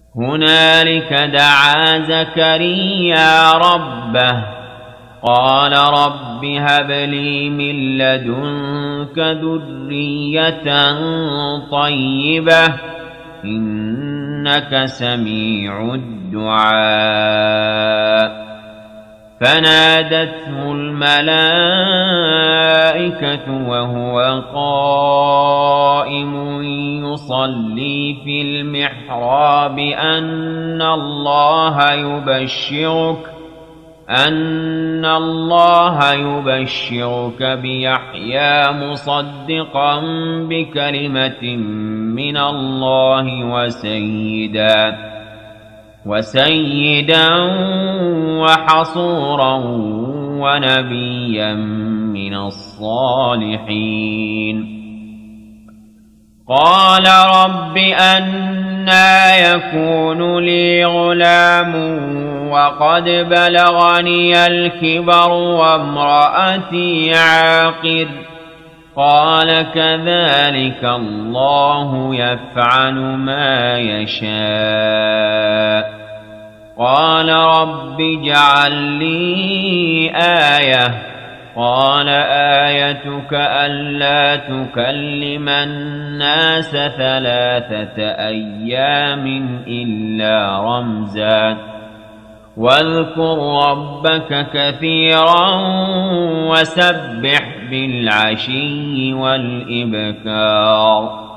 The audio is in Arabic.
هنالك دعا زكريا ربه قال رب هب لي من لدنك ذرية طيبة إنك سميع الدعاء فنادته الملائكة وهو قائم يصلي في المحراب أن الله يبشرك بيحيى مصدقا بكلمة من الله وسيدا وحصورا ونبيا من الصالحين قال رب أنى يكون لي غلام وقد بلغني الكبر وامرأتي عاقر قال كذلك الله يفعل ما يشاء قال رب اجعل لي آية قال آيتك ألا تكلم الناس 3 أيام إلا رمزا واذكر ربك كثيرا وسبح بالعشي والإبكار